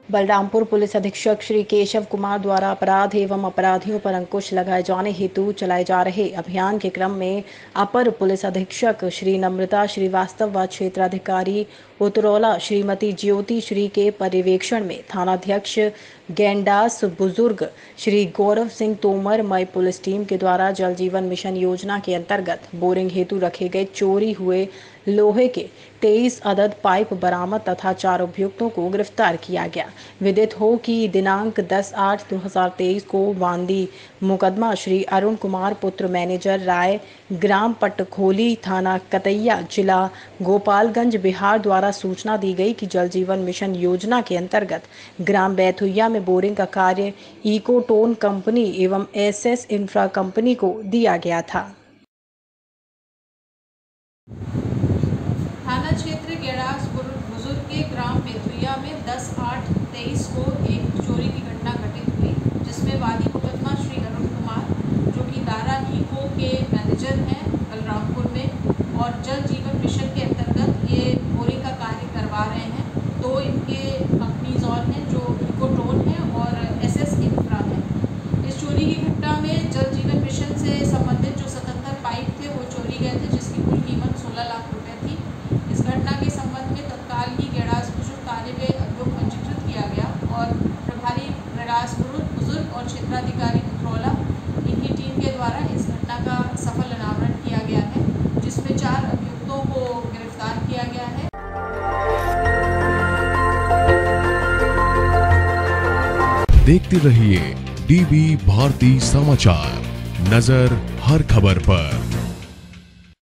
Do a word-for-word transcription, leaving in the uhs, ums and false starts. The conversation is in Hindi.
बलरामपुर पुलिस अधीक्षक श्री केशव कुमार द्वारा अपराध एवं अपराधियों पर अंकुश लगाए जाने हेतु चलाए जा रहे अभियान के क्रम में अपर पुलिस अधीक्षक श्री नम्रता श्रीवास्तव व क्षेत्राधिकारी उतरौला श्रीमती ज्योति श्री के पर्यवेक्षण में थानाध्यक्ष गेंडास बुजुर्ग श्री गौरव सिंह तोमर मई पुलिस टीम के द्वारा जल जीवन मिशन योजना के अंतर्गत बोरिंग हेतु रखे गए चोरी हुए लोहे के तेईस अदद पाइप बरामद तथा चार अभियुक्तों को गिरफ्तार किया गया। विदित हो कि दिनांक दस आठ दो हज़ार तेईस को वांदी मुकदमा श्री अरुण कुमार पुत्र मैनेजर राय ग्राम पटखोली थाना कतैया जिला गोपालगंज बिहार द्वारा सूचना दी गई कि जल जीवन मिशन योजना के अंतर्गत ग्राम बैथुया में बोरिंग का कार्य इकोटोन कंपनी एवं एसएस इंफ्रा कंपनी को दिया गया था। थाना क्षेत्र गेड़ास बुजुर्ग के ग्राम बेथुया में दस आठ तेईस को एक चोरी की घटना घटित हुई, जिसमें वादी मुकदमा श्री अरुण कुमार जो कि दारा इको के मैनेजर हैं बलरामपुर में और जल जीवन मिशन के अंतर्गत ये बोरिंग का कार्य करवा रहे हैं। दो इनके कंपनीज और हैं जो इकोटोन है और एसएस इंफ्रा है। इस चोरी की घटना में जल जीवन मिशन से संबंधित जो सतहत्तर पाइप थे वो चोरी गए थे, जिसकी कुल कीमत सोलह लाख रुपए थी। इस घटना के संबंध में तत्काल ही गेड़ास बुजुर्ग कार्य में अभियोग पंजीकृत किया गया और प्रभारी गेड़ास बुजुर्ग और क्षेत्राधिकारी उतरौला इनकी टीम के द्वारा इस घटना का सफल अनावरण किया गया है, जिसमें चार अभियुक्तों को गिरफ्तार किया गया है। देखते रहिए डीबी भारती समाचार, नजर हर खबर पर।